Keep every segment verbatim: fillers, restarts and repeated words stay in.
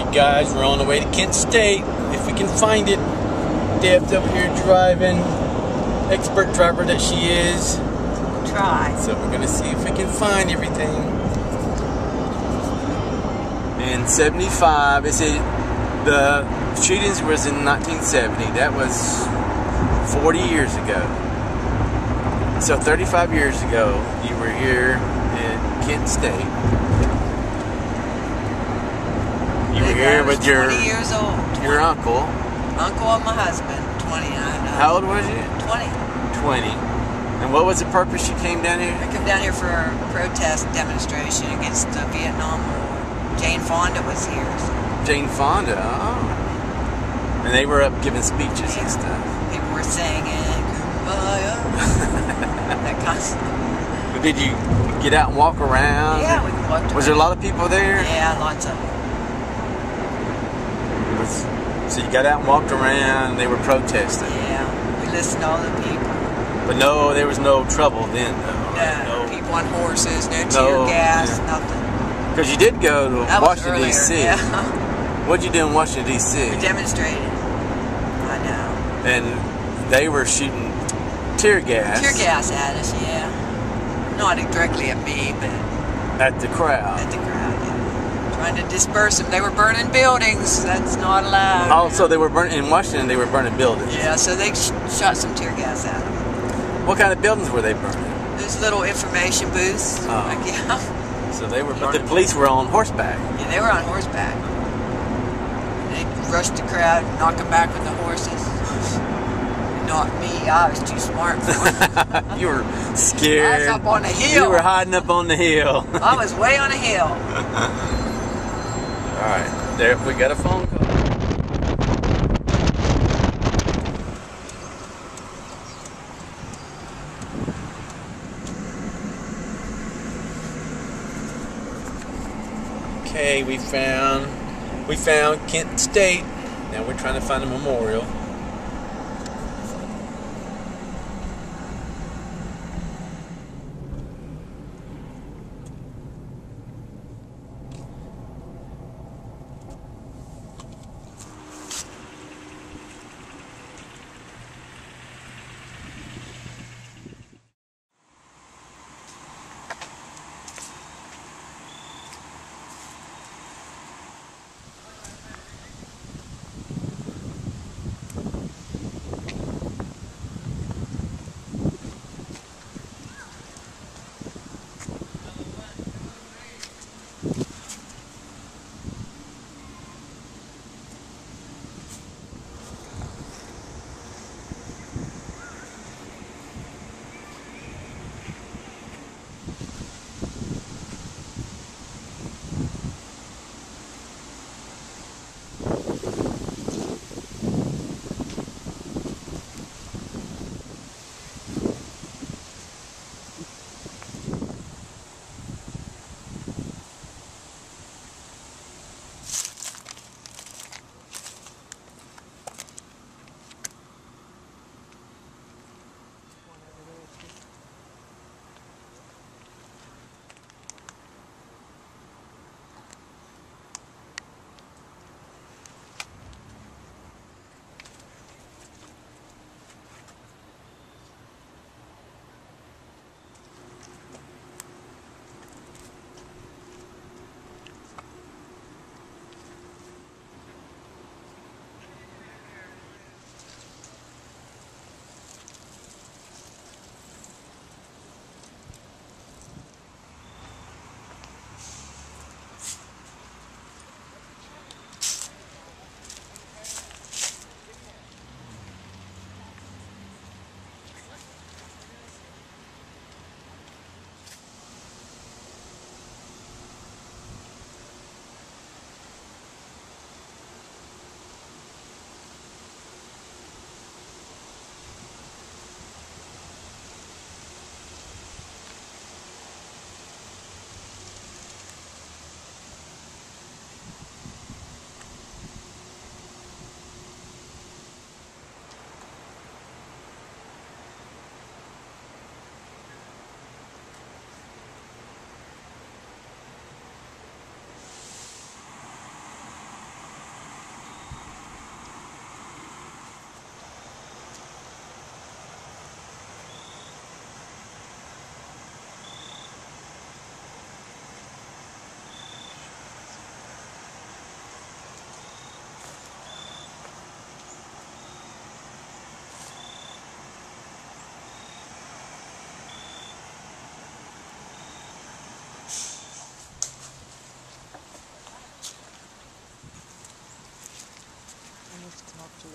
Alright guys, we're on the way to Kent State, if we can find it. Deb's up here driving, expert driver that she is. Try. So we're gonna see if we can find everything. In seventy-five, it said the shootings was in nineteen seventy. That was forty years ago. So thirty-five years ago, you were here at Kent State. You were here with your twenty years old. Your twenty. uncle. Uncle of my husband, twenty-nine. How old was you? twenty. twenty. And what was the purpose you came down here? I came down here for a protest demonstration against the Vietnam War. Jane Fonda was here. So. Jane Fonda, oh. And they were up giving speeches Yeah. and stuff. People were singing, Kumbaya. That kind of stuff. But did you get out and walk around? Yeah, we walked around. Was there a lot of people there? Yeah, lots of them. Was, so you got out and walked around and they were protesting? Yeah, we listened to all the people. But no, there was no trouble then, though. Right? No, No. people on horses, no, No, tear gas, yeah. nothing. Because you did go to That was Washington, earlier, D C yeah. What'd you do in Washington, D C? We demonstrated. I know. And they were shooting tear gas. Tear gas at us, yeah. Not directly at me, but At the crowd. at the crowd, yeah. Trying to disperse them. They were burning buildings. That's not allowed. Also, they were burning in Washington. They were burning buildings. Yeah, so they sh shot some tear gas at them. What kind of buildings were they burning? There's little information booths. Oh. Like, yeah. So they were. But the police were on horseback. Yeah, they were on horseback. They rushed the crowd, knocked them back with the horses. Not me. I was too smart for it. You were scared. I was up on the hill. You were hiding up on the hill. I was way on a hill. All right, there we got a phone call. Okay, we found we found Kent State. Now we're trying to find a memorial.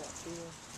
that cheating.